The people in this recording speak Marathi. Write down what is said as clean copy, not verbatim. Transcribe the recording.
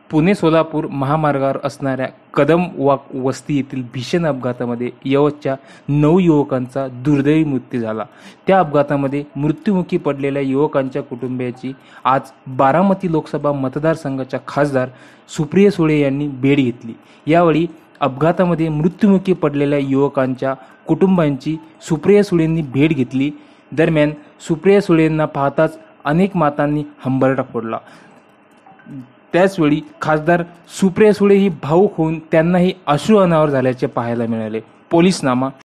पुणे सोलापूर महामार्गावर असणाऱ्या कदम वाक वस्ती येथील भीषण अपघातामध्ये यवतच्या 9 युवकांचा दुर्दैवी मृत्यू झाला। त्या अपघातामध्ये मृत्युमुखी पडलेल्या युवकांच्या कुटुंबियाची आज बारामती लोकसभा मतदारसंघाच्या खासदार सुप्रिया सुळे यांनी भेट घेतली। यावेळी अपघातामध्ये मृत्युमुखी पडलेल्या युवकांच्या कुटुंबांची सुप्रिया सुळेंनी भेट घेतली। दरम्यान सुप्रिया सुळेंना पाहताच अनेक मातांनी हंबरडा फोडला। त्याचवेळी खासदार सुप्रिया सुळे ही भावूक होऊन त्यांनाही अश्रू अनावर झाल्याचे पाहायला मिळाले। पोलीसनामा